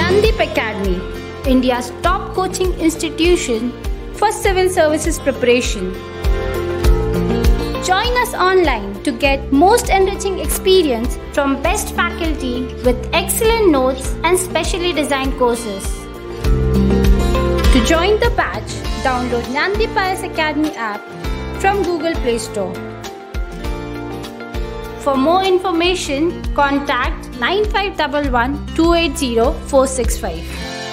Jnandeep Academy, India's top coaching institution for civil services preparation. Join us online to get most enriching experience from best faculty with excellent notes and specially designed courses. To join the batch, download Jnandeep IAS Academy app from Google Play Store. For more information, contact 9511 280 465.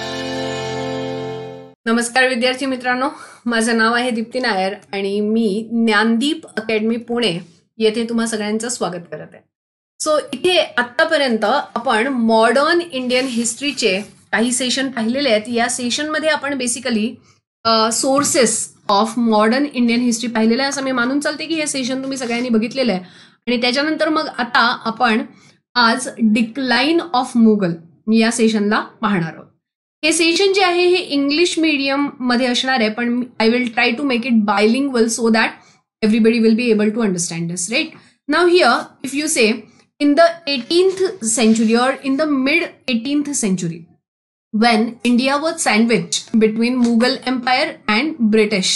नमस्कार विद्यार्थी मित्रांनो, माझं नाव आहे दीप्ती नायर आणि मी Gyandeep academy Pune येथे तुम्हा सगळ्यांचं स्वागत करत आहे. सो इथे आतापर्यंत आपण मॉडर्न इंडियन हिस्ट्रीचे काही सेशन पाहिलेले आहेत. या सेशनमध्ये आपण basically sources of modern Indian history पाहिलेलं आहे असं मी मानून चालते की हे सेशन तुम्ही सगळ्यांनी बघितलेलं आहे. आणि त्याच्यानंतर मग आता आपण आज डिक्लाइन ऑफ मुघल या सेशनला पाहणार आहोत. हे सेशन जे आहे हे इंग्लिश मीडियम मध्ये असणार आहे, पण I will try to make it bilingual so that everybody will be able to understand this, right? Now here if you say in the 18th century or in the mid 18th century, when India was sandwiched between Mughal Empire and British,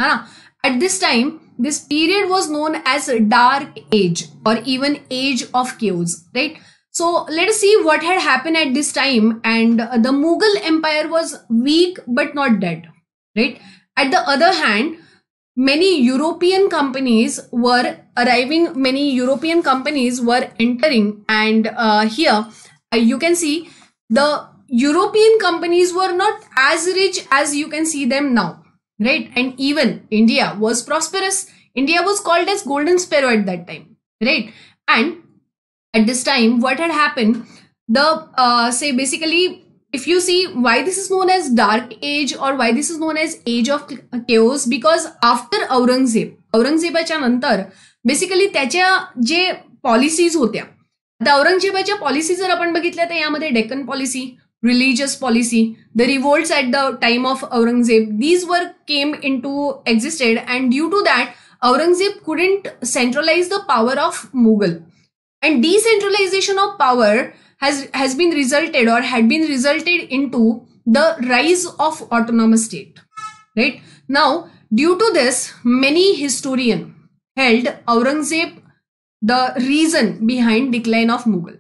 at this time, this period was known as Dark Age or even Age of Chaos, right? So let us see what had happened at this time. And the Mughal Empire was weak but not dead, right? At the other hand, many European companies were arriving, many European companies were entering, and here you can see the European companies were not as rich as you can see them now, right? And even India was prosperous. India was called as Golden Sparrow at that time, right? And at this time, what had happened, the say basically, if you see why this is known as Dark Age or why this is known as Age of Chaos, because after औरंगजेबाच्या नंतर basically त्याच्या जे policies होत्या, आता औरंगजेबाच्या policy जर आपण बघितल्या तर यामध्ये Deccan policy, religious policy, the revolts at the time of Aurangzeb, these were came into existed, and due to that Aurangzeb couldn't centralize the power of Mughal, and decentralization of power has been resulted or had been resulted into the rise of autonomous state, right? Now, due to this, many historians held Aurangzeb the reason behind decline of Mughal.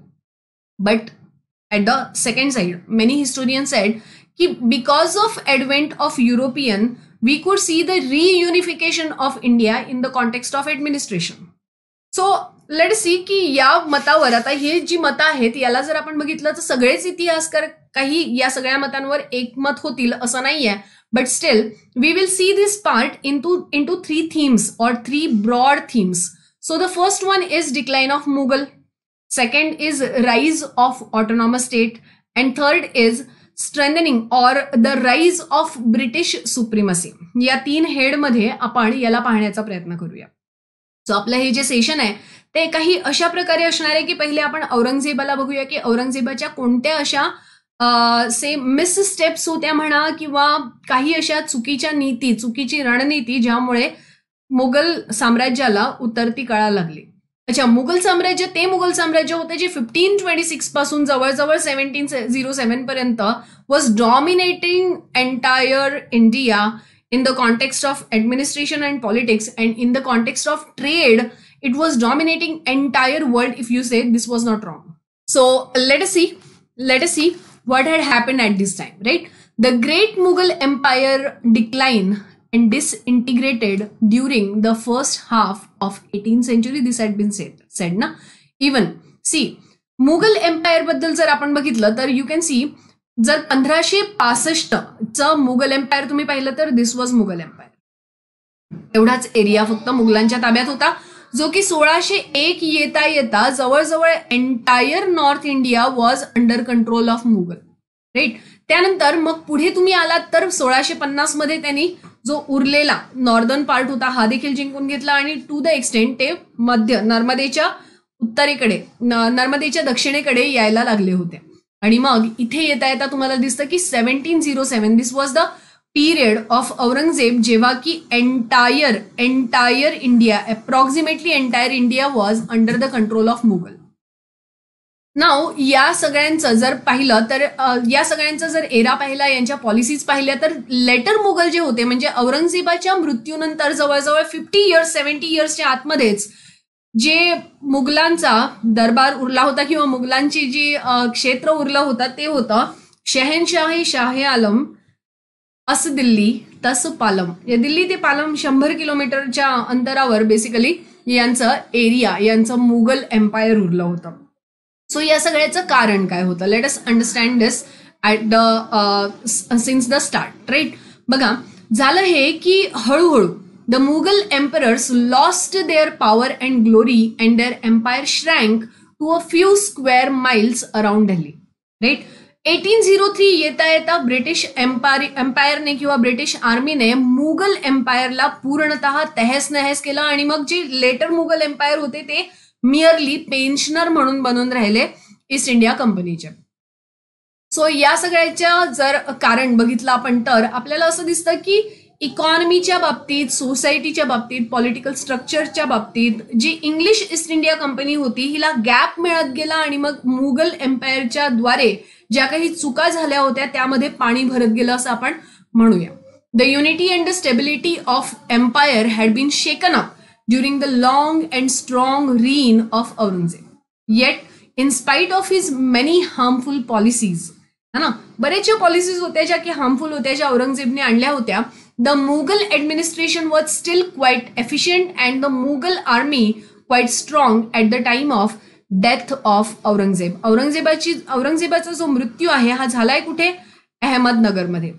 But at the second side, many historians said that because of advent of European, we could see the reunification of India in the context of administration. So let see की या मतावर, आता हे जी मतं आहेत याला जर आपण बघितलं तर सगळेच इतिहासकार काही या सगळ्या मतांवर एकमत होतील असं नाहीये, but still we will see this part into three themes or three broad themes. So the first one is decline of Mughal, second is rise of autonomous state, and third is strengthening or the rise of British supremacy. या तीन head मध्ये आपण याला पाहण्याचा प्रयत्न करूया. सो आपलं हे जे session आहे ते काही अशा प्रकारे असणार आहे की पहिले आपण औरंगजेबाला बघूया की औरंगजेबाच्या कोणत्या अशा से मिस स्टेप्स होत्या म्हणा किंवा काही अशा चुकीच्या नीती, चुकीची रणनीती ज्यामुळे मुघल साम्राज्याला उतरती कळा लागली. अच्छा, मुघल साम्राज्य ते मुघल साम्राज्य होते जे 1526 पासून जवळजवळ 1707 पर्यंत was dominating entire India in the context of administration and politics, and in the context of trade, it was dominating entire world. If you say this was not wrong. So let us see what had happened at this time, right? The great Mughal empire declined and disintegrated during the first half of 18th century. This had been said na. Even see Mughal empire बद्दल जर आपण बघितलं तर you can see जर 1565 Mughal empire तुम्ही पाहिलं तर this was Mughal empire. एवढाच एरिया फक्त मुघलांच्या ताब्यात होता, जो की 1601 येता येता जवळजवळ entire north India was under control of Mughal, right? त्यानंतर मग पुढे तुम्ही आलात तर 1650 मध्ये त्यांनी जो उरलेला नॉर्दर्न पार्ट होता हा देखील जिंकून घेतला, आणि टू द एक्सटेंट ते मध्य नर्मदेच्या उत्तरेकडे, नर्मदेच्या दक्षिणेकडे यायला लागले होते. आणि मग इथे येता येता तुम्हाला दिसतं की 1707 this was the period of Aurangzeb, जेव्हा की entire India, approximately entire India was under the control of Mughal. नाव या सगळ्यांचं जर पाहिलं तर या सगळ्यांचा जर एरा पाहिला, यांच्या पॉलिसीज पाहिल्या तर लेटर मुघल जे होते म्हणजे औरंगजेबाच्या मृत्यूनंतर जवळजवळ 50 इयर्स 70 इयर्सच्या आतमध्येच जे मुघलांचा दरबार उरला होता किंवा मुघलांची जी क्षेत्र उरलं होतं ते होतं शहनशाही शाह आलम अस दिल्ली तस पालम. या दिल्ली ते पालम 100 किलोमीटरच्या अंतरावर बेसिकली यांचं एरिया, यांचं मुघल एम्पायर उरलं होतं. सो या सगळ्याचं कारण काय होतं? Let us understand this at the since the start, right. बघा, झालं हे की हळूहळू the Mughal emperors lost their power and glory and their empire shrank to a few square miles around Delhi, right. 1803 येता येता ब्रिटिश एम्पायरने किंवा ब्रिटिश आर्मीने मुघल एम्पायरला पूर्णतः तहस नहस केलं आणि मग जे लेटर मुघल एम्पायर होते ते मिअरली पेन्शनर म्हणून बनून राहिले ईस्ट इंडिया कंपनीचे. सो या सगळ्याच्या जर कारण बघितलं आपण तर आपल्याला असं दिसतं की इकॉनॉमीच्या बाबतीत, सोसायटीच्या बाबतीत, पॉलिटिकल स्ट्रक्चरच्या बाबतीत जी इंग्लिश ईस्ट इंडिया कंपनी होती हिला गॅप मिळत गेला आणि मग मुघल एम्पायरच्या द्वारे ज्या काही चुका झाल्या होत्या त्यामध्ये पाणी भरत गेलं असं आपण म्हणूया. The unity and the stability of empire had been shaken up during the long and strong reign of Aurangzeb. Yet, in spite of his many harmful policies, है ना, बरेचशा पॉलिसीज होत्या ज्या की हार्मफुल होत्या ज्या औरंगजेबने आणल्या होत्या, the Mughal administration was still quite efficient and the Mughal army quite strong at the time of death of Aurangzeb. औरंगजेबाचा जो मृत्यू आहे हा झालाय कुठे? अहमदनगरमध्ये.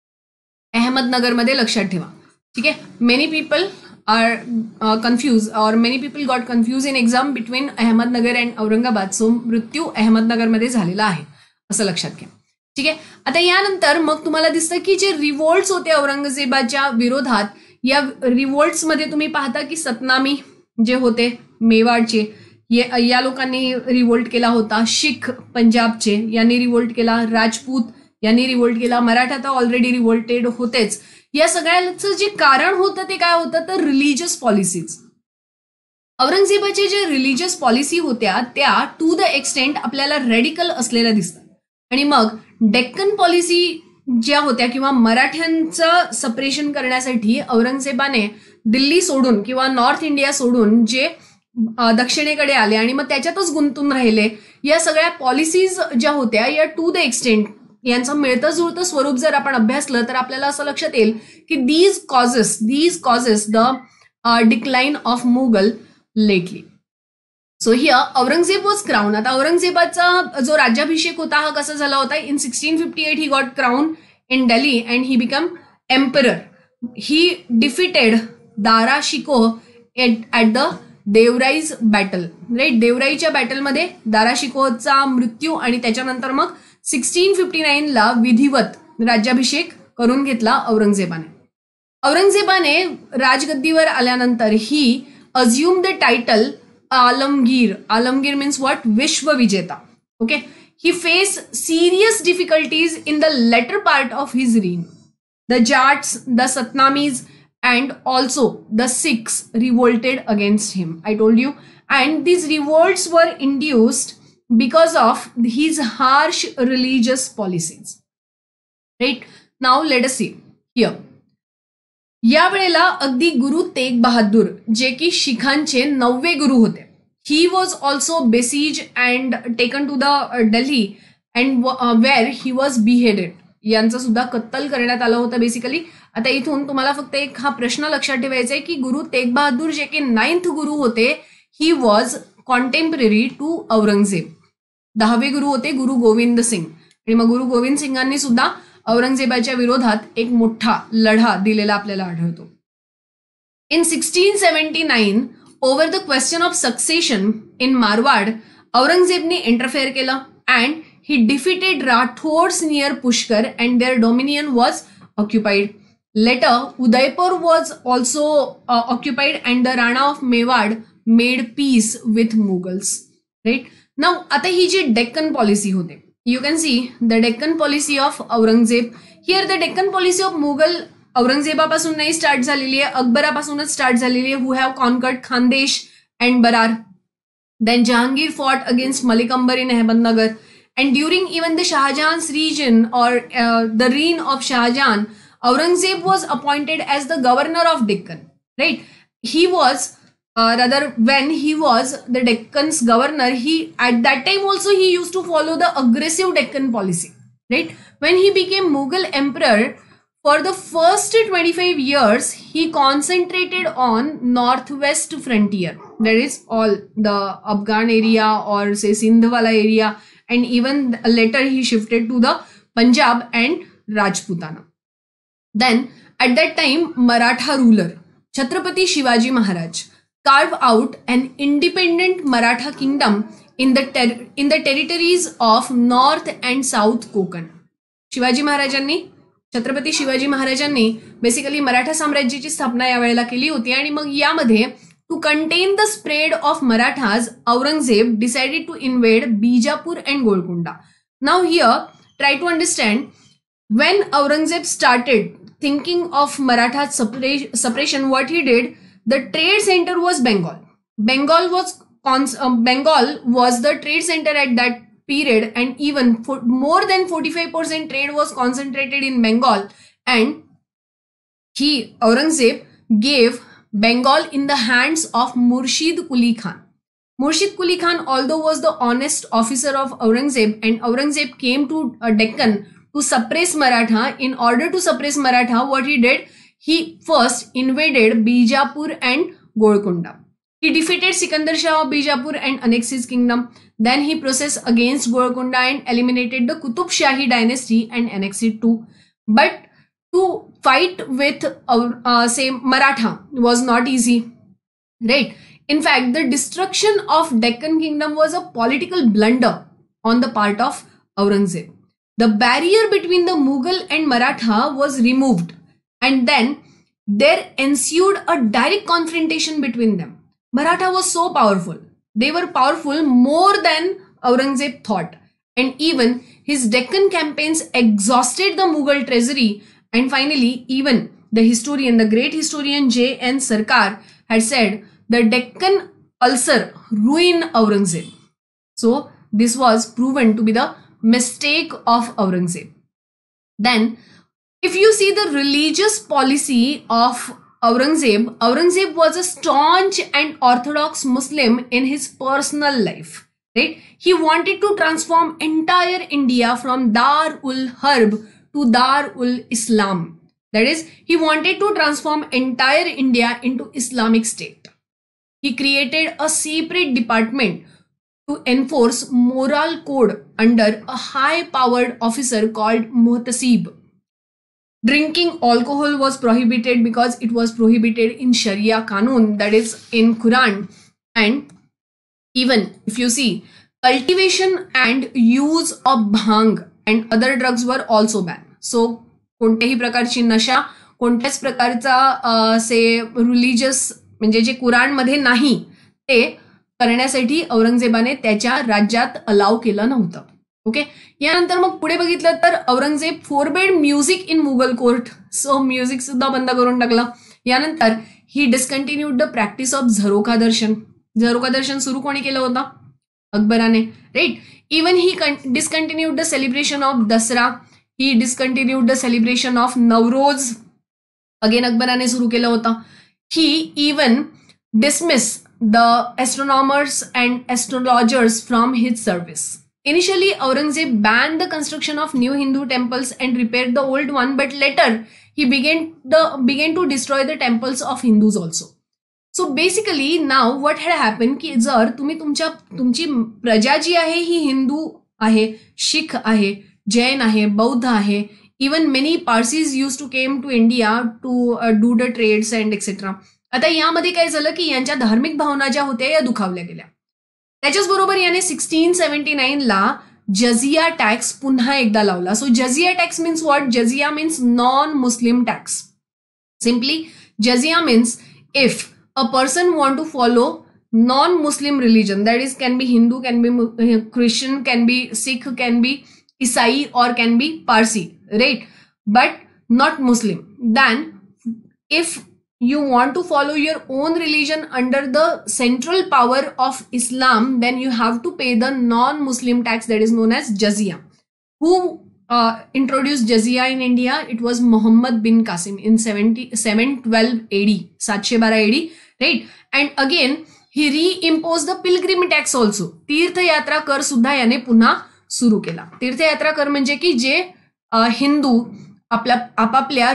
अहमदनगरमध्ये लक्षात ठेवा, ठीक आहे. Many people are confused or many people got confused in exam between Ahmednagar and Aurangabad. So मृत्यू अहमदनगरमध्ये झालेला आहे असं लक्षात घ्या, ठीक आहे. आता यानंतर मग तुम्हाला दिसतं की जे रिव्होल्ट्स होते औरंगजेबाच्या विरोधात, या रिव्होल्ट्समध्ये तुम्ही पाहता की सतनामी जे होते मेवाडचे या लोकांनी रिव्होल्ट केला होता, शीख पंजाबचे यांनी रिव्होल्ट केला, राजपूत यांनी रिव्होल्ट केला, मराठा तर ऑलरेडी रिव्होल्टेड होतेच. या सगळ्याचं जे कारण होतं ते काय होतं तर रिलिजियस पॉलिसीज. औरंगजेबाचे जे रिलिजियस पॉलिसी होत्या त्या टू द एक्सटेंट आपल्याला रेडिकल असलेल्या दिसतात. आणि मग डेक्कन पॉलिसी ज्या होत्या किंवा मराठ्यांचं सपरेशन करण्यासाठी औरंगजेबाने दिल्ली सोडून किंवा नॉर्थ इंडिया सोडून जे दक्षिणेकडे आले आणि मग त्याच्यातच गुंतून राहिले, या सगळ्या पॉलिसीज ज्या होत्या या टू द एक्सटेंट यांचं मिळतं जुळतं स्वरूप जर आपण अभ्यासलं तर आपल्याला असं लक्षात येईल की these causes the decline of Mughal lately. So here Aurangzeb was crown. आता औरंगजेबाचा जो राज्याभिषेक होता हा कसा झाला होता? In 1658 he got crown in Delhi and he become emperor. He defeated Dara Shikoh at the Deorai's battle, right. देवराईच्या बॅटलमध्ये दारा शिकोचा मृत्यू आणि त्याच्यानंतर मग 1659ला विधिवत राज्याभिषेक करून घेतला औरंगजेबाने. औरंगजेबाने राजगद्दीवर आल्यानंतर he assume the title Alamgir. Alamgir means what? विश्वविजेता. Okay. He face serious difficulties in the latter part of his reign. The Jats, the Satnamis and also the Sikhs revolted against him. I told you. And these revolts were induced because of his harsh religious policies. Right? Now let us see here. या वेळेला अगदी गुरु तेग बहादूर जे की शिखांचे 9वे गुरु होते. He was also besieged and taken to the Delhi and where he was beheaded. यांचं सुद्धा कत्तल करण्यात आलं होतं बेसिकली. आता इथून तुम्हाला फक्त एक हा प्रश्न लक्षात ठेवायचा आहे की गुरु तेग बहादूर जे की 9th गुरु होते, he was contemporary to Aurangzeb. 10वे गुरु होते गुरु गोविंद सिंग आणि मग गुरु गोविंद सिंगांनी सुद्धा औरंगजेबाच्या विरोधात एक मोठा लढा दिलेला आपल्याला आढळतो. In 1679 over the question of succession in Marwar औरंगजेबने इंटरफेअर केलं and he defeated Rathors near Pushkar and their dominion was occupied. Later, Udaipur was also occupied and the Rana of Mewad made peace with Mughals. Right? Now, आता ही जी Deccan policy होते, you can see the Deccan policy of Aurangzeb. Here the Deccan policy of Mughal औरंगजेबापासून नाही start झालेली आहे, अकबरापासूनच start झालेली आहे, who have conquered Khandesh and Berar. Then Jahangir fought against Malik Ambar in Ahmednagar. And during even the Shah Jahan's region or the reign of Shah Jahan, Aurangzeb was appointed as the governor of Deccan, right? He was, when he was the Deccan's governor, he at that time also he used to follow the aggressive Deccan policy, right? When he became Mughal emperor, for the first 25 years, he concentrated on northwest frontier. That is all the Afghan area or say Sindhwala area, and even later he shifted to the Punjab and Rajputana. Then at that time, Maratha ruler Chhatrapati Shivaji Maharaj carved out an independent Maratha kingdom in the territories of North and South Konkan. Shivaji महाराजांनी छत्रपती शिवाजी महाराजांनी basically Maratha साम्राज्याची स्थापना यावेळेला केली होती आणि मग यामध्ये to contain the spread of Marathas Aurangzeb decided to invade Bijapur and Golconda. Now here try to understand when Aurangzeb started thinking of Maratha separation, what he did, the trade center was Bengal. Bengal was the trade center at that period, and even more than 45% trade was concentrated in Bengal. And Aurangzeb gave Bengal in the hands of Murshid Quli Khan. Murshid Quli Khan, although was the honest officer of Aurangzeb, and Aurangzeb came to Deccan to suppress Maratha. In order to suppress Maratha, what he did, he first invaded Bijapur and Golconda. He defeated Sikandar Shah of Bijapur and annexed his kingdom. Then he processed against Golconda and eliminated the Qutub Shahi dynasty and annexed it too. But to fight with say Maratha was not easy, right? In fact, the destruction of Deccan kingdom was a political blunder on the part of Aurangzeb. The barrier between the Mughal and Maratha was removed, and then there ensued a direct confrontation between them. Maratha was so powerful. They were powerful more than Aurangzeb thought. And even his Deccan campaigns exhausted the Mughal treasury. And finally, even the great historian J.N. Sarkar had said, the Deccan ulcer ruined Aurangzeb. So this was proven to be the mistake of Aurangzeb. Then, if you see the religious policy of Aurangzeb was a staunch and orthodox Muslim in his personal life, right? He wanted to transform entire India from Dar-ul-Harb to Dar-ul-Islam. That is, he wanted to transform entire India into Islamic state. He created a separate department to enforce moral code under a high-powered officer called Muhtasib. Drinking alcohol was prohibited because it was prohibited in Sharia Kanun, that is in Quran. And even if you see, cultivation and use of bhang and other drugs were also banned. So कोणत्याही प्रकारची नशा, कोणत्याच प्रकारचा से religious म्हणजे जे कुराणमध्ये नाही ते करण्यासाठी औरंगजेबाने त्याच्या राज्यात अलाव केलं नव्हतं. ओके, यानंतर मग पुढे बघितलं तर Aurangzeb forbade music in Mughal court. So music सुद्धा बंद करून टाकलं. यानंतर he discontinued the practice of Jharokha Darshan. Jharokha Darshan सुरू कोणी केलं होतं? अकबराने, right. Even he discontinued the celebration of Dussehra. He discontinued the celebration of Navroz. Again अकबराने सुरू केलं होतं. He even dismiss the astronomers and astrologers from his service. Initially, Aurangzeb banned the construction of new Hindu temples and repaired the old one, but later he began to destroy the temples of Hindus also. So basically, now what had happened की जर तुम्ही तुमची प्रजा जी आहे ही हिंदू आहे, शीख आहे, जैन आहे, बौद्ध आहे, even many Parsis used to came to India to do the trades and etc. आता यामध्ये काय झालं की यांच्या धार्मिक भावना ज्या होत्या या दुखावल्या गेल्या. त्याच्याच बरोबर याने 1679 ला जझिया टॅक्स पुन्हा एकदा लावला. So jizya tax means what? Jizya means non Muslim tax. Simply jizya means if a person want to follow non Muslim religion, that is can be Hindu, can be Christian, can be Sikh, can be ईसाई और can be Parsi, right, but not Muslim, then if you want to follow your own religion under the central power of Islam, then you have to pay the non-Muslim tax that is known as jizya. Who introduced jizya in India? It was Muhammad bin Qasim in 712 AD, 712 AD, right? And again, he reimposed the pilgrim tax also. तीर्थयात्रा कर सुद्धा याने पुन्हा सुरू केला. तीर्थयात्रा कर म्हणजे की जे हिंदू आपापल्या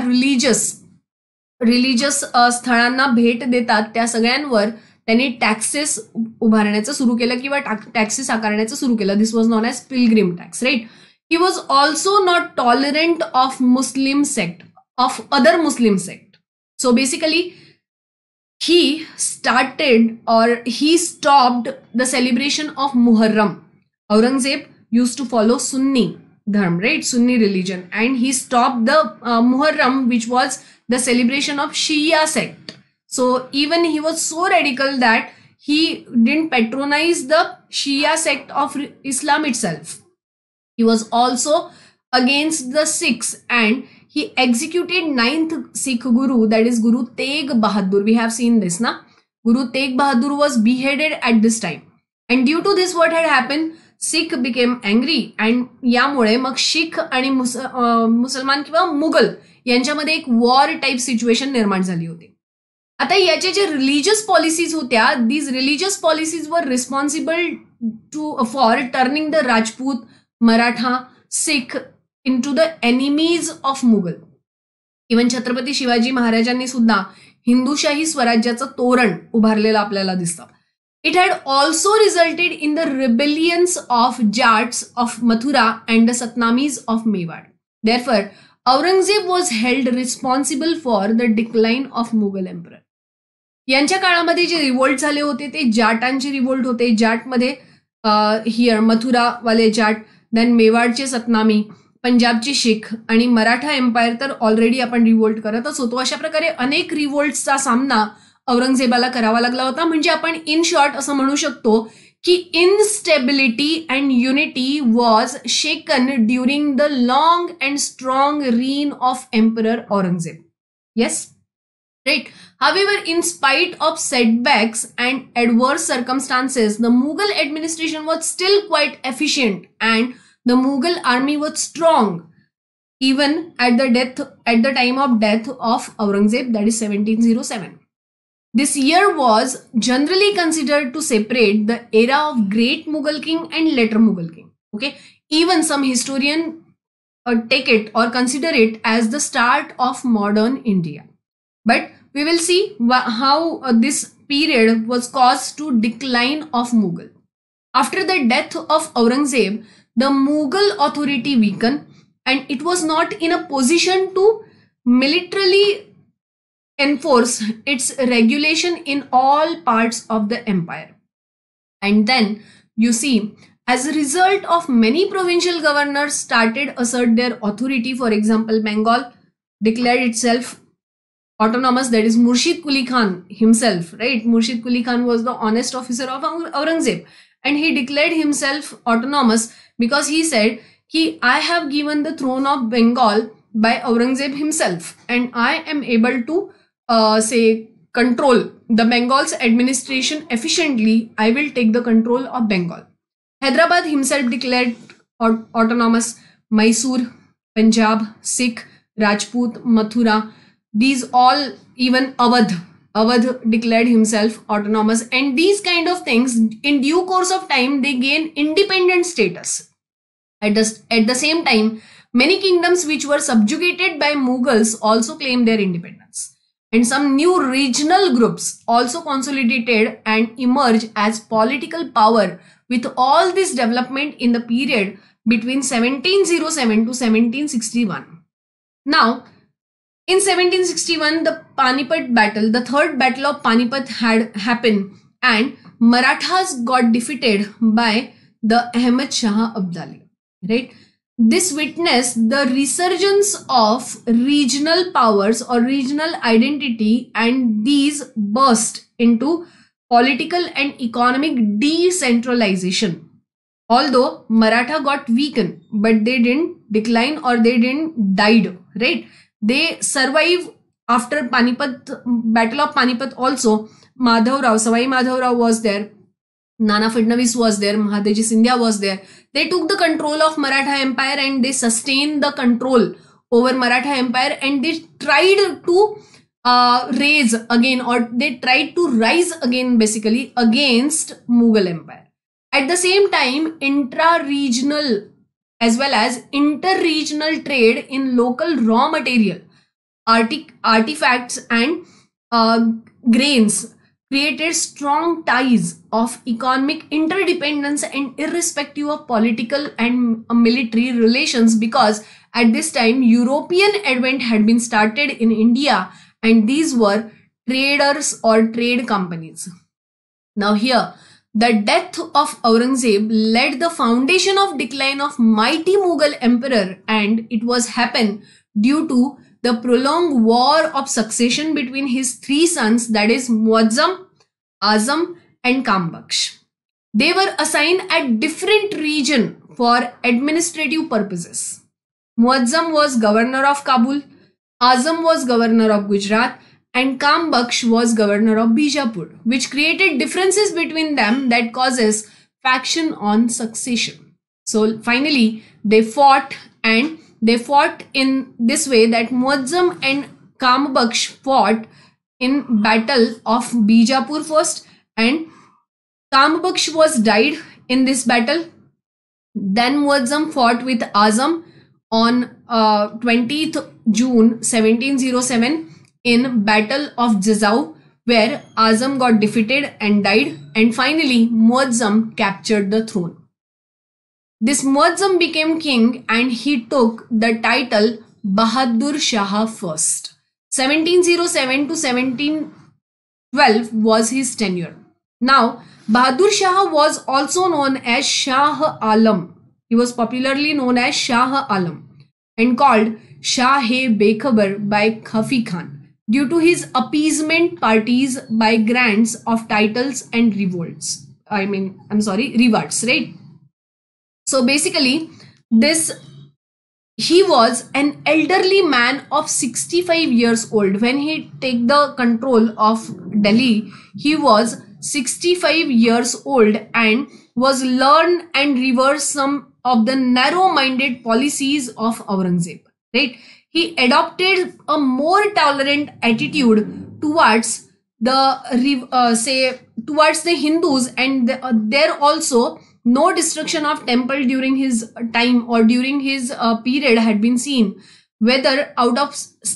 रिलिजियस स्थळांना भेट देतात त्या सगळ्यांवर त्यांनी टॅक्सेस उभारण्याचं सुरू केलं किंवा टॅक्सेस आकारण्याचं सुरू केलं. This was known as pilgrim tax, right. He was also not tolerant of Muslim sect, of other Muslim sect. So basically he started or he stopped the celebration of Muharram. Aurangzeb used to follow Sunni dharm, right? Sunni religion, and he stopped the Muharram, which was the celebration of Shia sect. So even he was so radical that he didn't patronize the Shia sect of Islam itself. He was also against the Sikhs, and he executed 9th Sikh Guru, that is Guru Tegh Bahadur. We have seen this, na? Guru Tegh Bahadur was beheaded at this time. And due to this, what had happened? Sikh became angry, and यामुळे मग शीख आणि मुसलमान किंवा मुघल यांच्यामध्ये एक war type situation निर्माण झाली होती. आता याचे जे रिलीजियस पॉलिसीज होत्या, these religious policies were responsible for turning the Rajput, Maratha, Sikh into the enemies of Mughal. इवन छत्रपती शिवाजी महाराजांनी सुद्धा हिंदुशाही स्वराज्याचं तोरण उभारलेलं आपल्याला दिसतं. It had also resulted in the rebellions of Jats of Mathura and the Satnamis of Mewar. Therefore, Aurangzeb was held responsible for the decline of Mughal emperor. यांच्या काळामध्ये जे revolt झाले होते ते जाटांचे रिवोल्ट होते. जाटमध्ये हिअर मथुरावाले जाट, देन मेवाडचे सतनामी, पंजाबची शीख आणि मराठा एम्पायर तर ऑलरेडी आपण रिवोल्ट करतच होतो. अशा प्रकारे अनेक रिवोल्टचा सामना औरंगजेबाला करावा लागला होता. म्हणजे आपण इन शॉर्ट असं म्हणू शकतो की instability and unity was shaken during the long and strong reign of emperor Aurangzeb. Yes, right? However, in spite of setbacks and adverse circumstances, the Mughal administration was still quite efficient, and the Mughal army was strong even at the time of death of Aurangzeb, that is 1707. This year was generally considered to separate the era of great Mughal king and later Mughal king. Okay, even some historian take it or consider it as the start of modern India. But we will see how this period was caused to decline of Mughal. After the death of Aurangzeb, the Mughal authority weakened, and it was not in a position to militarily enforce its regulation in all parts of the empire. And then you see, as a result of many provincial governors started assert their authority. For example, Bengal declared itself autonomous, that is Murshid Quli Khan himself, right? Murshid Quli Khan was the honest officer of Aurangzeb, and he declared himself autonomous because he said, I have given the throne of Bengal by Aurangzeb himself, and I am able to control the Bengal's administration efficiently. I will take the control of Bengal. Hyderabad himself declared autonomous. Mysore, Punjab, Sikh, Rajput, Mathura, these all, even Awadh declared himself autonomous, and these kind of things in due course of time they gain independent status. At the same time, many kingdoms which were subjugated by Mughals also claimed their independence, and some new regional groups also consolidated and emerged as political power. With all this development in the period between 1707 to 1761. Now, in 1761, the Panipat battle, the third battle of Panipat had happened, and Marathas got defeated by the Ahmad Shah Abdali, right? This witnessed the resurgence of regional powers or regional identity, and these burst into political and economic decentralization. Although Maratha got weakened, but they didn't decline or they didn't died, right? They survive after Panipat, Battle of Panipat also, Savai Madhavrao was there, Nana Fadnavis was there, Mahadeji Scindia was there. They took the control of Maratha Empire and they sustained the control over Maratha Empire, and they tried to raise again, or they tried to rise again basically against Mughal Empire. At the same time, intra-regional as well as inter-regional trade in local raw material, artifacts and grains created strong ties of economic interdependence and irrespective of political and military relations, because at this time European advent had been started in India, and these were traders or trade companies. Now here, the death of Aurangzeb led the foundation of decline of mighty Mughal emperor, and it was happened due to the prolonged war of succession between his three sons, that is Muazzam, Azam and Kambaksh. They were assigned at different region for administrative purposes. Muazzam was governor of Kabul, Azam was governor of Gujarat, and Kambaksh was governor of Bijapur, which created differences between them that causes faction on succession. So finally, they fought, and they fought in this way that Muazzam and Kambaksh fought in battle of Bijapur first, and Kambaksh was died in this battle. Then Muazzam fought with Azam on 20th June 1707 in Battle of Jazau, where Azam got defeated and died, and finally Muazzam captured the throne. This Muazzam became king and he took the title Bahadur Shah first. 1707 to 1712 was his tenure. Now, Bahadur Shah was also known as Shah Alam. He was popularly known as Shah Alam and called Shah-e-Bekhabar by Khafi Khan due to his appeasement parties by grants of titles and rewards, right? So basically, he was an elderly man of 65 years old. When he took the control of Delhi, he was 65 years old and was learned and reversed some of the narrow-minded policies of Aurangzeb, right? He adopted a more tolerant attitude towards towards the Hindus, and there also no destruction of temple during his time or during his period had been seen, whether out of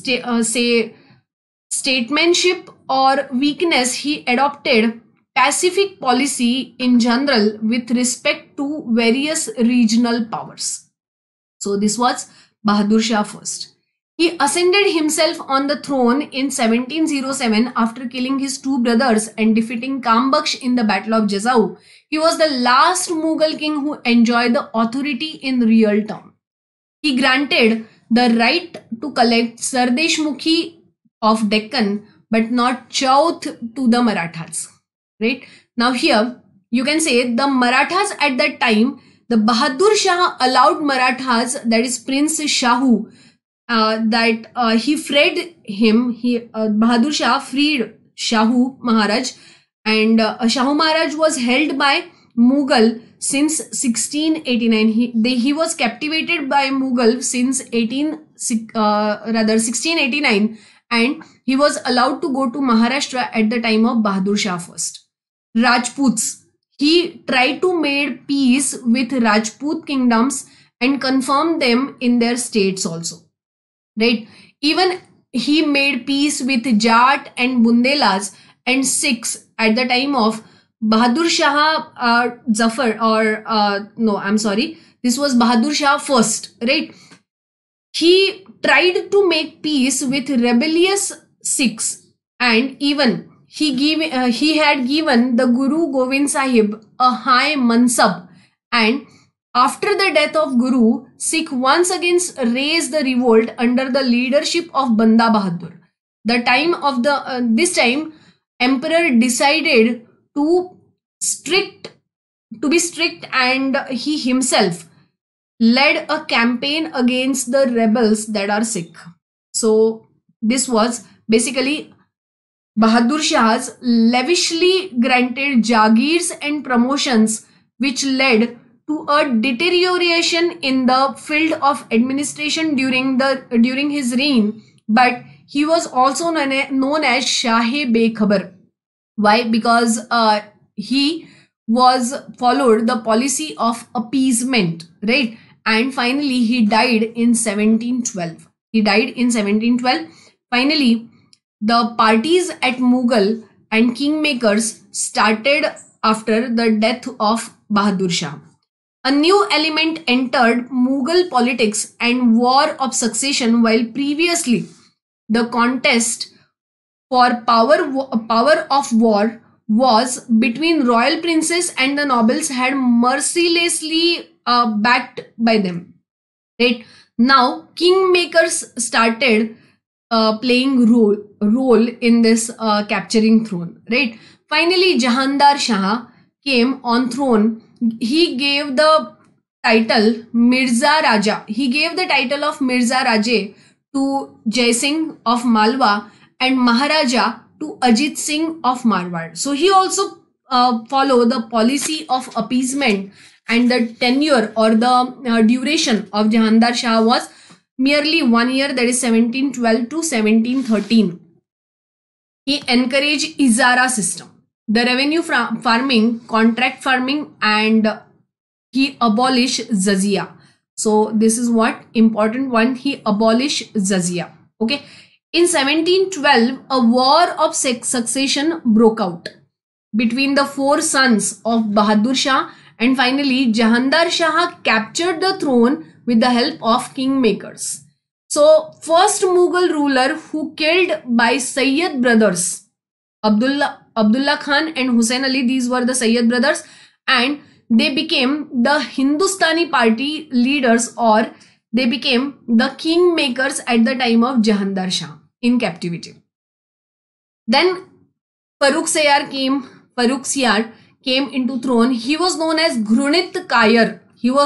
statesmanship or weakness. He adopted pacific policy in general with respect to various regional powers. So this was Bahadur Shah first. He ascended himself on the throne in 1707 after killing his two brothers and defeating Kambaksh in the Battle of Jazau. He was the last Mughal king who enjoyed the authority in real term. He granted the right to collect Sardesh Mukhi of Deccan, but not Chauth to the Marathas. Right? Now here, you can say the Marathas at that time, the Bahadur Shah allowed Marathas, that is Prince Shahu, he freed him. Bahadur Shah freed Shahu Maharaj, and Shahu Maharaj was held by Mughal since 1689. He was captivated by Mughal since 1689, and he was allowed to go to Maharashtra at the time of Bahadur Shah first. Rajputs. He tried to make peace with Rajput kingdoms and confirm them in their states also. Right? Even he made peace with Jat and Bundelas and Sikhs at the time of Bahadur Shah Zafar, this was Bahadur Shah first, right? He tried to make peace with rebellious Sikhs, and even he had given the Guru Govind Sahib a high mansab, and after the death of Guru, Sikh once again raised the revolt under the leadership of Banda Bahadur. This time, Emperor decided to be strict, and he himself led a campaign against the rebels that are Sikh. So this was Basically, Bahadur Shah's lavishly granted jagirs and promotions, which led to a deterioration in the field of administration during his reign. But he was also known as Shah-e-Bekhabar. Why? Because he was followed the policy of appeasement, right? And finally, he died in 1712. He died in 1712. Finally, the parties at Mughal and kingmakers started after the death of Bahadur Shah. A new element entered Mughal politics and war of succession, while previously the contest for power of war was between royal princes, and the nobles had mercilessly backed by them. Right now, kingmakers started playing role in this capturing throne. Right. Finally, Jahandar Shah came on throne. He gave the title Mirza Raja. He gave the title of Mirza Raja to Jai Singh of Malwa and Maharaja to Ajit Singh of Marwar. So he also followed the policy of appeasement, and the tenure or the duration of Jahandar Shah was merely 1 year, that is 1712 to 1713. He encouraged Izara system, the revenue farming, contract farming, and he abolished Jizya. So this is what important one, he abolished Jizya. Okay. In 1712, a war of succession broke out between the four sons of Bahadur Shah, and finally Jahandar Shah captured the throne with the help of kingmakers. So first Mughal ruler who killed by Sayyid brothers, Abdullah Khan and Hussain Ali, these were the Sayyid brothers, and they became the Hindustani party leaders, or they became the kingmakers at the time of Jahandar Shah in captivity. Then Farrukh Siyar came into throne. He was known as Ghunit Kayar.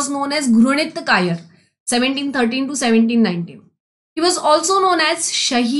1713 to 1719. He was also known as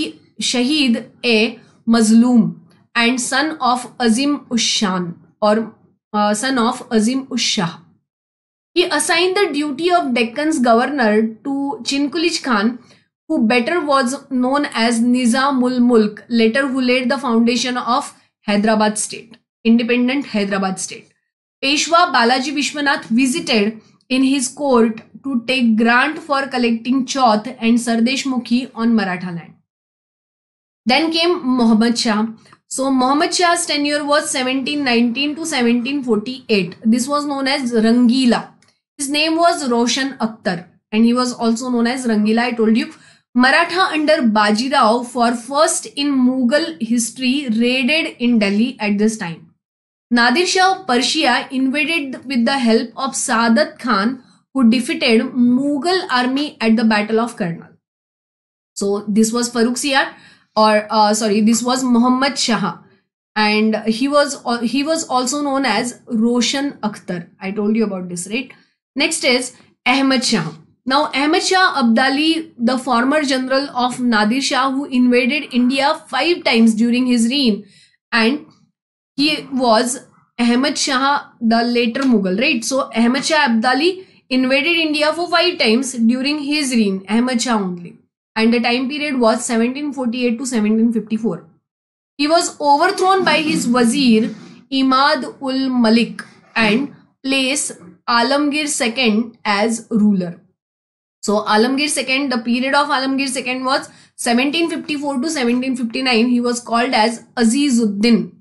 Shahid-e-Mazloom and son of Azim Ush-Shan, or son of Azim Ush-Shah. He assigned the duty of Deccan's governor to Chinkulich Khan, who better was known as Nizamul Mulk, later who laid the foundation of Hyderabad state, independent Hyderabad state. Peshwa Balaji Vishwanath visited in his court to take grant for collecting Chauth and Sardesh Mukhi on Maratha land. Then came Muhammad Shah. So Muhammad Shah's tenure was 1719 to 1748. This was known as Rangila. His name was Roshan Akhtar, and he was also known as Rangila. I told you. Maratha under Bajirao, for first in Mughal history, raided in Delhi at this time. Nadir Shah of Persia invaded with the help of Saadat Khan, who defeated Mughal army at the Battle of Karnal. So this was Farrukh Siyar, this was Muhammad Shah, and he was also known as Roshan Akhtar. I told you about this, right? Next is Ahmad Shah. Now Ahmad Shah Abdali, the former general of Nadir Shah, who invaded India 5 times during his reign, and he was Ahmad Shah, the later Mughal, right? So Ahmad Shah Abdali invaded India for 5 times during his reign, Ahmad Shah only. And the time period was 1748 to 1754. He was overthrown by his Wazir Imad-ul-Malik and placed Alamgir II as ruler. So Alamgir II, the period of Alamgir II was 1754 to 1759. He was called as Azizuddin.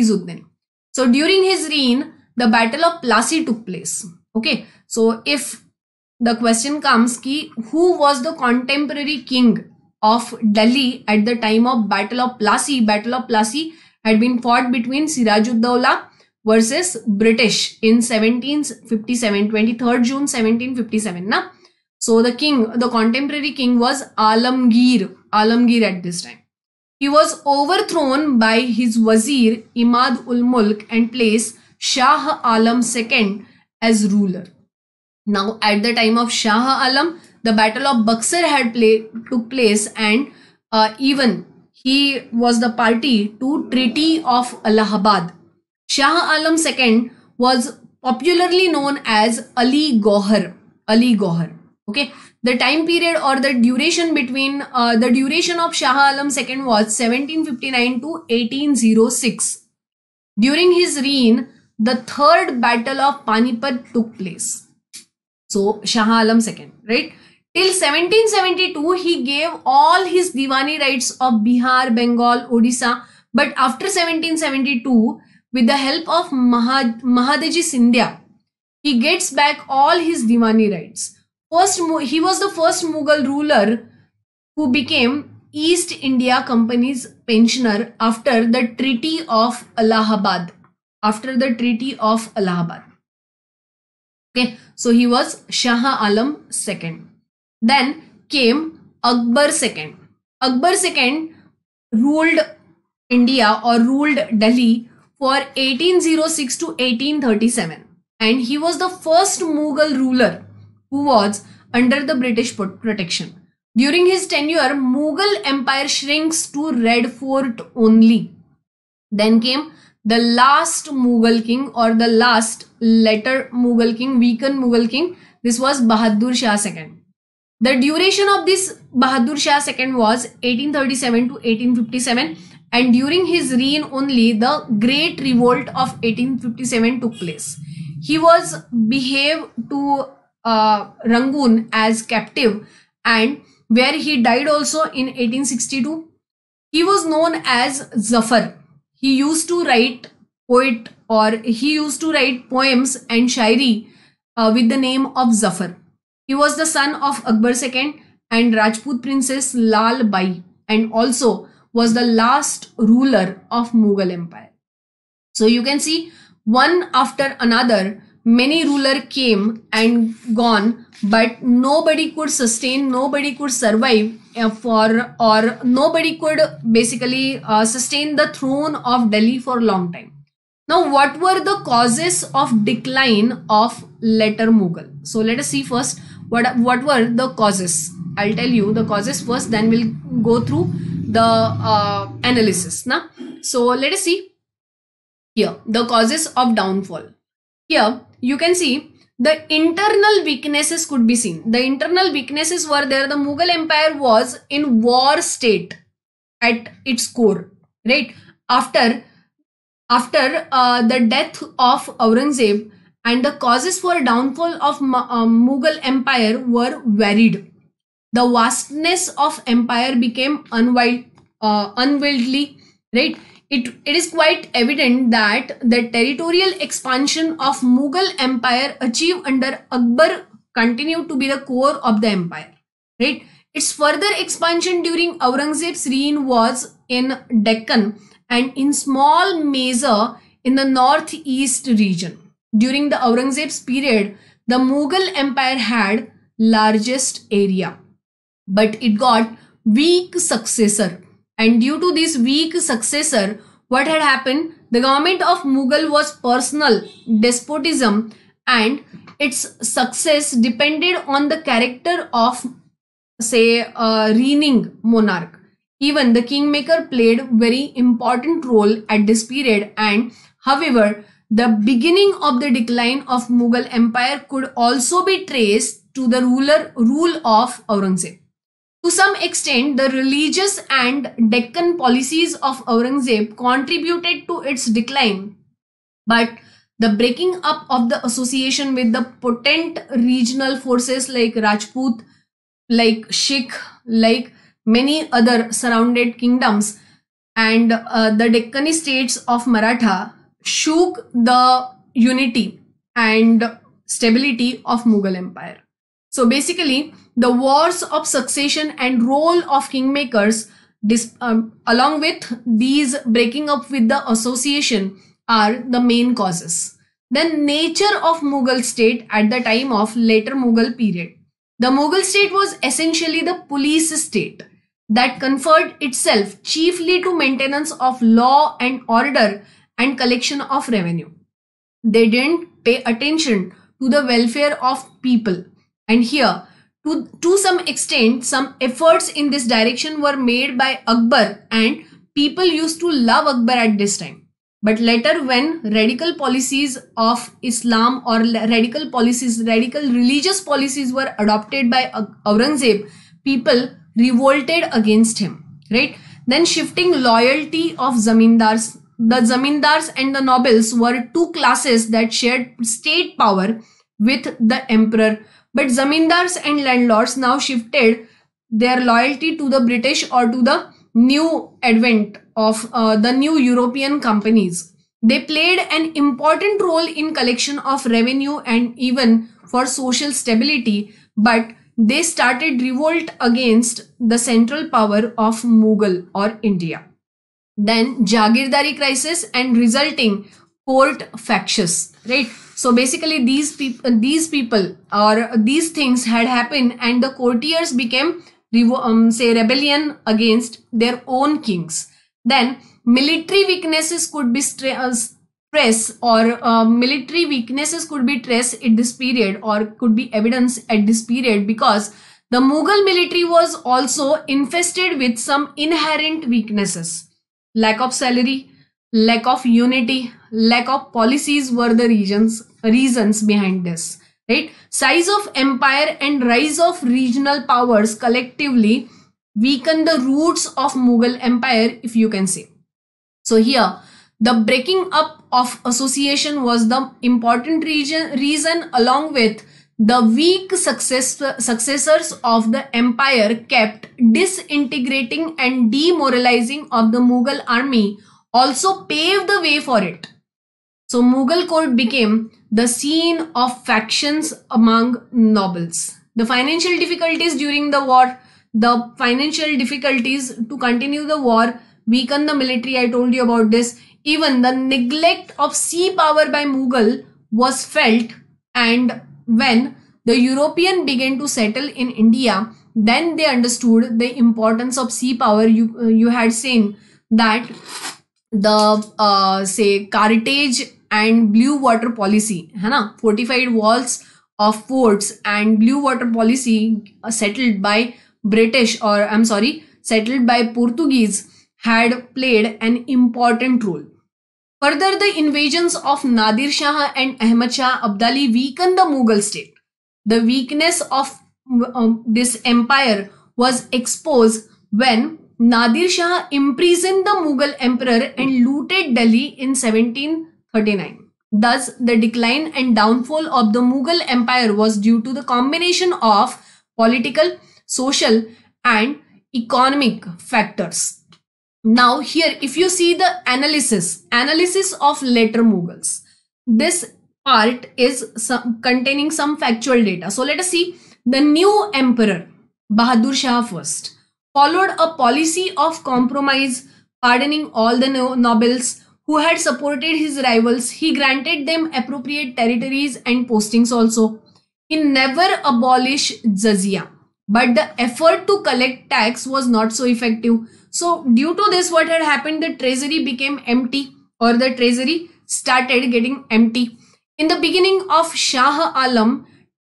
So during his reign, the Battle of Plassey took place. Okay, so if the question comes ki who was the contemporary king of Delhi at the time of Battle of Plassey? Battle of Plassey had been fought between Sirajud-Dawla versus British in 1757, 23rd June 1757. Na? So the contemporary king was Alamgir at this time. He was overthrown by his Wazir Imad-ul-Mulk and placed Shah Alam II as ruler. Now at the time of Shah Alam, the Battle of Buxar had took place, and even he was the party to Treaty of Allahabad. Shah Alam II was popularly known as Ali Gauhar. Ali Gauhar. Okay, the time period or the duration between the duration of Shah Alam II was 1759 to 1806. During his reign, the third battle of Panipat took place. So Shah Alam II, right? Till 1772, he gave all his Diwani rights of Bihar, Bengal, Odisha. But after 1772, with the help of Mahadaji Scindia, he gets back all his Diwani rights. He was the first Mughal ruler who became East India Company's pensioner after the Treaty of Allahabad. After the Treaty of Allahabad. Okay, so he was Shah Alam II. Then came Akbar II. Akbar II ruled India or ruled Delhi for 1806 to 1837. And he was the first Mughal ruler who was under the British protection. During his tenure, Mughal empire shrinks to Red Fort only. Then came the last Mughal king or the last later Mughal king, weakened Mughal king. This was Bahadur Shah II. The duration of this Bahadur Shah II was 1837 to 1857, and during his reign only the Great Revolt of 1857 took place. He was behaved to Rangoon as captive, and where he died also in 1862. He was known as Zafar. He used to write poems and shairi with the name of Zafar. He was the son of Akbar II and Rajput princess Lal Bai, and also was the last ruler of Mughal Empire. So you can see one after another, many rulers came and gone, but nobody could sustain, nobody could survive or nobody could basically sustain the throne of Delhi for a long time. Now, what were the causes of decline of later Mughal? So let us see first what were the causes. I'll tell you the causes first, then we'll go through the analysis. So let us see here the causes of downfall. Here you can see the internal weaknesses could be seen. The internal weaknesses were there. The Mughal Empire was in war state at its core, right? After the death of Aurangzeb, and the causes for downfall of Mughal Empire were varied. The vastness of empire became unwieldy, right? It is quite evident that the territorial expansion of Mughal Empire achieved under Akbar continued to be the core of the empire, right? Its further expansion during Aurangzeb's reign was in Deccan and in small measure in the northeast region. During the Aurangzeb's period, the Mughal Empire had largest area, but it got weak successor. And due to this weak successor, what had happened? The government of Mughal was personal despotism, and its success depended on the character of, say, a reigning monarch. Even the kingmaker played very important role at this period, and however, the beginning of the decline of Mughal Empire could also be traced to the rule of Aurangzeb. To some extent, the religious and Deccan policies of Aurangzeb contributed to its decline, but the breaking up of the association with the potent regional forces like Rajput, like Sikh, like many other surrounded kingdoms, and the Deccani states of Maratha shook the unity and stability of Mughal Empire. So basically, the wars of succession and role of kingmakers, along with these breaking up with the association, are the main causes. Then nature of Mughal state at the time of later Mughal period. The Mughal state was essentially the police state that conferred itself chiefly to maintenance of law and order and collection of revenue. They didn't pay attention to the welfare of people. And here, To some extent, some efforts in this direction were made by Akbar, and people used to love Akbar at this time. But later, when radical policies of Islam or radical religious policies were adopted by Aurangzeb, people revolted against him, right? Then shifting loyalty of zamindars. The zamindars and the nobles were two classes that shared state power with the emperor. But zamindars and landlords now shifted their loyalty to the British or to the new advent of the new European companies. They played an important role in collection of revenue and even for social stability, but they started revolt against the central power of Mughal or India. Then Jagirdari crisis and resulting court factious, right? So basically these people or these things had happened, and the courtiers became rebellion against their own kings. Then military weaknesses could be military weaknesses could be traced at this period or could be evidence at this period, because the Mughal military was also infested with some inherent weaknesses. Lack of salary, lack of unity, lack of policies were the reasons behind this, right? Size of empire and rise of regional powers collectively weakened the roots of Mughal empire, if you can say. So here, the breaking up of association was the important reason, along with the weak successors of the empire kept disintegrating and demoralizing of the Mughal army also paved the way for it. So Mughal court became the scene of factions among nobles. The financial difficulties during the war, the financial difficulties to continue the war, weaken the military, I told you about this. Even the neglect of sea power by Mughal was felt, and when the European began to settle in India, then they understood the importance of sea power. You had seen that the say Carthage and blue water policy, है ना, fortified walls of forts and blue water policy settled by British, or I'm sorry, settled by Portuguese, had played an important role. Further, the invasions of Nadir Shah and Ahmad Shah Abdali weakened the Mughal state. The weakness of this empire was exposed when Nadir Shah imprisoned the Mughal emperor and looted Delhi in 1739. Thus, the decline and downfall of the Mughal empire was due to the combination of political, social, and economic factors. Now here, if you see the analysis of later Mughals, this part is containing some factual data. So let us see. The new emperor, Bahadur Shah first, followed a policy of compromise, pardoning all the nobles who had supported his rivals. He granted them appropriate territories and postings also. He never abolished jizya, but the effort to collect tax was not so effective. So due to this, what had happened, the treasury became empty, or the treasury started getting empty. In the beginning of Shah Alam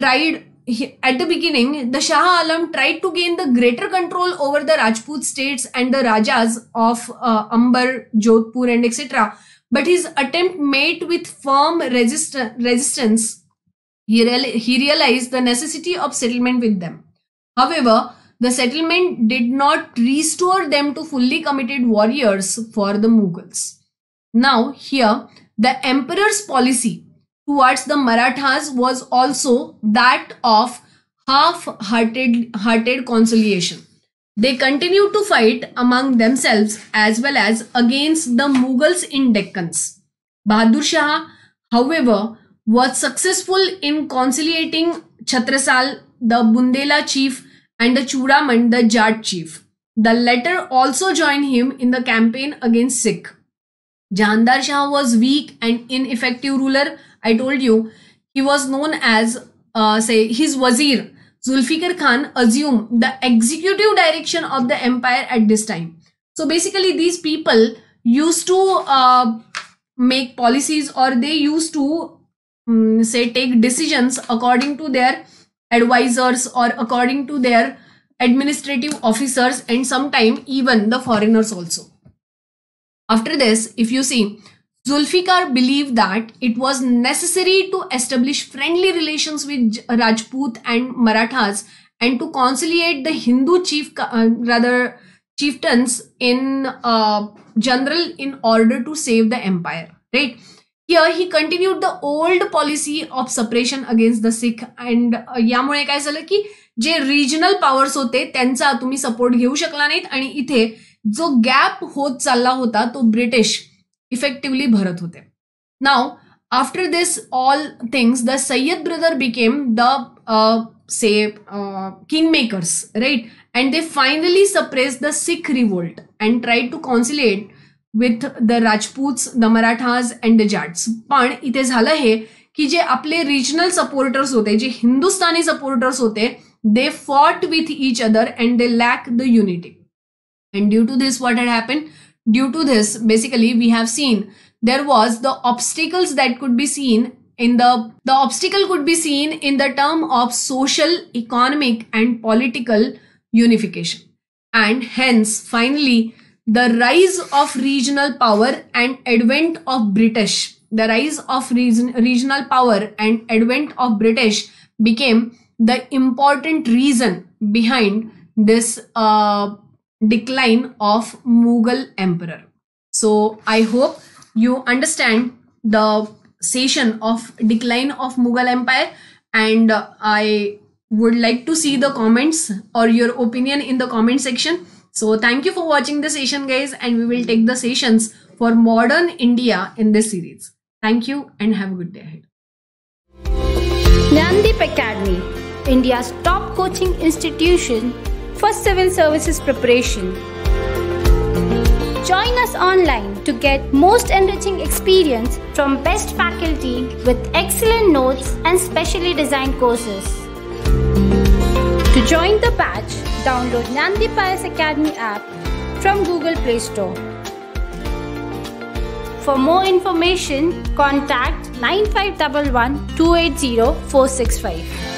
the Shah Alam tried to gain the greater control over the Rajput states and the Rajas of Amber, Jodhpur and etc. But his attempt met with firm resistance. He realized the necessity of settlement with them. However, the settlement did not restore them to fully committed warriors for the Mughals. Now here, the emperor's policy towards the Marathas was also that of half-hearted conciliation. They continued to fight among themselves as well as against the Mughals in Deccans. Bahadur Shah, however, was successful in conciliating Chhatrasal, the Bundela chief, and the Chudamand, the Jat chief. The latter also joined him in the campaign against Sikh. Jahandar Shah was weak and ineffective ruler. I told you, he was known as, his wazir, Zulfikar Khan, assumed the executive direction of the empire at this time. So basically, these people used to make policies, or they used to take decisions according to their advisors or according to their administrative officers, and sometimes even the foreigners also. After this, if you see, Zulfikar believed that it was necessary to establish friendly relations with Rajput and Marathas and to conciliate the Hindu chieftains in general in order to save the empire, right? Here he continued the old policy of suppression against the Sikh, and यामुळे काय झालं की जे regional powers होते त्यांचा तुम्ही support घेऊ शकला नाहीत आणि इथे जो गॅप होत चालला होता तो ब्रिटिश इफेक्टिव्हली भरत होते. Now after this all things the Sayyid brother became the kingmakers, right? And they finally suppressed the Sikh revolt and tried to conciliate with the Rajputs, the Marathas and the Jats. पण इथे झालं हे की जे आपले regional supporters होते, जे Hindustani supporters होते, they fought with each other and they lacked the unity. And due to this, what had happened? Due to this, basically, we have seen there was the obstacles that could be seen in the obstacle could be seen in the term of social, economic and political unification. And hence, finally, the rise of regional power and advent of British, the rise of regional power and advent of British became the important reason behind this decline of Mughal emperor. So I hope you understand the session of decline of Mughal empire, and I would like to see the comments or your opinion in the comment section. So thank you for watching the session, guys, and we will take the sessions for modern India in this series. Thank you and have a good day ahead. Nandip Academy, India's top coaching institution for civil services preparation. Join us online to get most enriching experience from best faculty with excellent notes and specially designed courses. To join the batch, download Nandip IAS Academy app from Google Play Store. For more information, contact 9511 280 465.